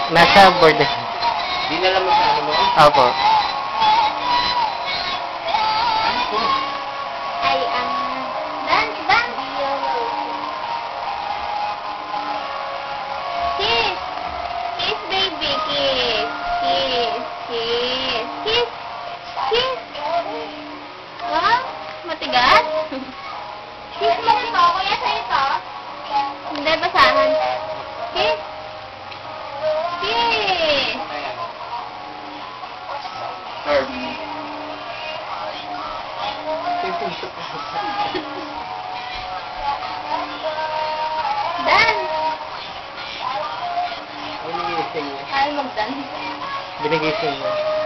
Nasa board. Dinala mo sa ano mo? Opo. Ay, dance, dance. Kiss. Kiss, baby. Kiss. Kiss. Kiss. Kiss. Kiss. Ah, matigas? Kiss mo ito. Kuya, sa'yo ito. Hindi, basahan. Kiss. Kiss. Herb. Dance. Binigising niya. Ayaw mag-dance. Binigising niya.